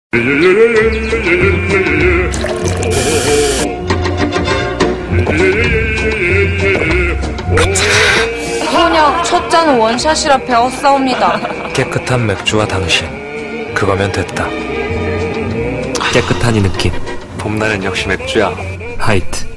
혼약 첫 잔은 원샷이라 배웠사옵니다. 깨끗한 맥주와 당신, 그거면 됐다. 깨끗한 이 느낌, 봄날은 역시 맥주야. 하이트.